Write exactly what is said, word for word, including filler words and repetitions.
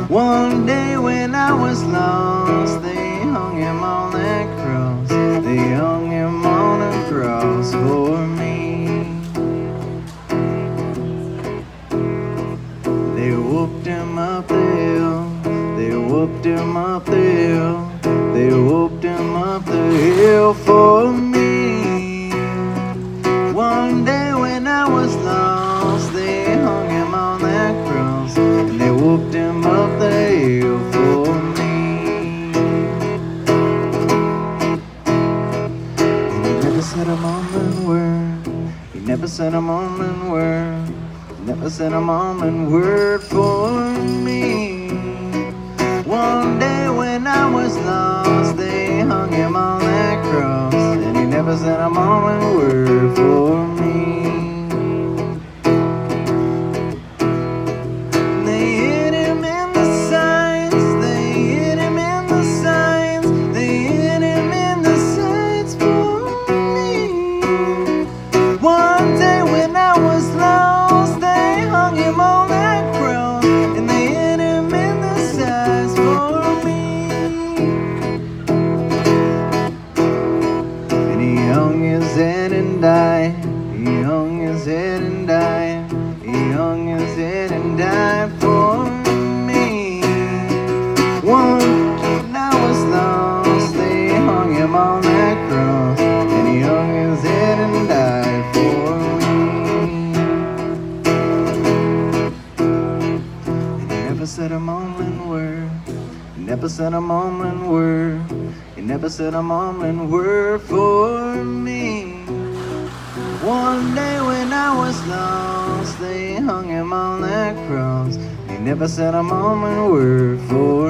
One day when I was lost, they hung him on that cross. They hung him on a cross for me. They whooped him up the hill. They whooped him up the hill. They whooped him up the hill for me. One day when I was lost, they hung him on that cross, and they whooped him up the hill for me. And he never said a mumbling word. He never said a mumbling word. He never said a mumbling word for me. One day when I was lost, they hung him on that cross, and he never said a mumbling word for me. They hit him in the sides, they hit him in the sides, they hit him in the sides for me. One day when I was lost, they hung him on that cross, and they hit him in the sides for me. And he hung his head and died. He hung his head and died. He hung his head and died for me. One when I was lost, they hung him on that cross, and he hung his head and died for me. And he never said a mumbling word. He never said a mumbling word. He never said a mumbling word for me. One day when I was lost, they hung him on that cross. He never said a mumbling word for